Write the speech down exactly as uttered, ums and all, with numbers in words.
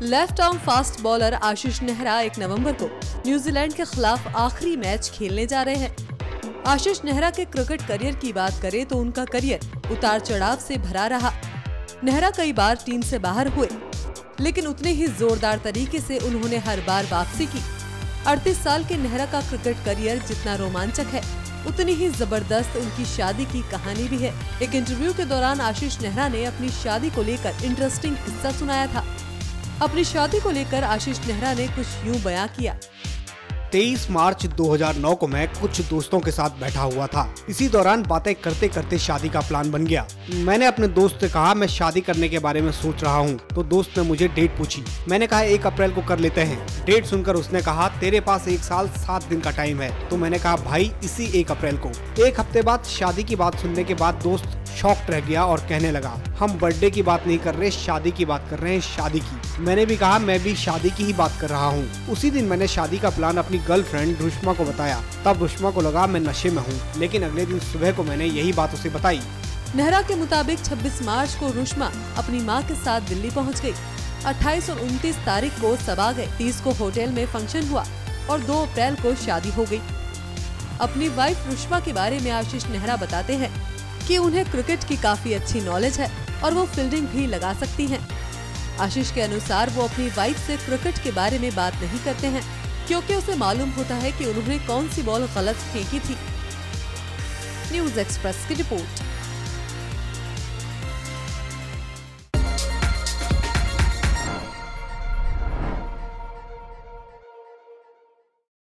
Left arm fast bowler Ashish Nehra एक नवंबर को न्यूजीलैंड के खिलाफ आखिरी मैच खेलने जा रहे हैं। आशीष नेहरा के क्रिकेट करियर की बात करें तो उनका करियर उतार चढ़ाव से भरा रहा। नेहरा कई बार टीम से बाहर हुए, लेकिन उतने ही जोरदार तरीके से उन्होंने हर बार वापसी की। अड़तीस साल के नेहरा का क्रिकेट करियर जितना रोमांचक है, उतनी ही जबरदस्त उनकी शादी की कहानी भी है। एक इंटरव्यू के दौरान आशीष नेहरा ने अपनी शादी को लेकर इंटरेस्टिंग किस्सा सुनाया था। अपनी शादी को लेकर आशीष नेहरा ने कुछ यूं बयां किया। तेईस मार्च दो हज़ार नौ को मैं कुछ दोस्तों के साथ बैठा हुआ था। इसी दौरान बातें करते करते शादी का प्लान बन गया। मैंने अपने दोस्त से कहा मैं शादी करने के बारे में सोच रहा हूँ, तो दोस्त ने मुझे डेट पूछी। मैंने कहा एक अप्रैल को कर लेते हैं। डेट सुनकर उसने कहा तेरे पास एक साल सात दिन का टाइम है। तो मैंने कहा भाई इसी एक अप्रैल को। एक हफ्ते बाद शादी की बात सुनने के बाद दोस्त शॉक्ड रह गया और कहने लगा हम बर्थडे की बात नहीं कर रहे, शादी की बात कर रहे हैं, शादी की। मैंने भी कहा मैं भी शादी की ही बात कर रहा हूँ। उसी दिन मैंने शादी का प्लान अपनी गर्लफ्रेंड रुश्मा को बताया। तब रुश्मा को लगा मैं नशे में हूँ, लेकिन अगले दिन सुबह को मैंने यही बात उसे बताई। नेहरा के मुताबिक छब्बीस मार्च को रुश्मा अपनी मां के साथ दिल्ली पहुंच गई। अट्ठाईस और उनतीस तारीख को सब आ गए। तीस को होटल में फंक्शन हुआ और दो अप्रैल को शादी हो गई। अपनी वाइफ रुश्मा के बारे में आशीष नेहरा बताते हैं कि उन्हें क्रिकेट की काफी अच्छी नॉलेज है और वो फील्डिंग भी लगा सकती हैं। आशीष के अनुसार वो अपनी वाइफ से क्रिकेट के बारे में बात नहीं करते हैं, क्योंकि उसे मालूम होता है कि उन्होंने कौन सी बॉल गलत फेंकी थी। न्यूज़ एक्सप्रेस की रिपोर्ट।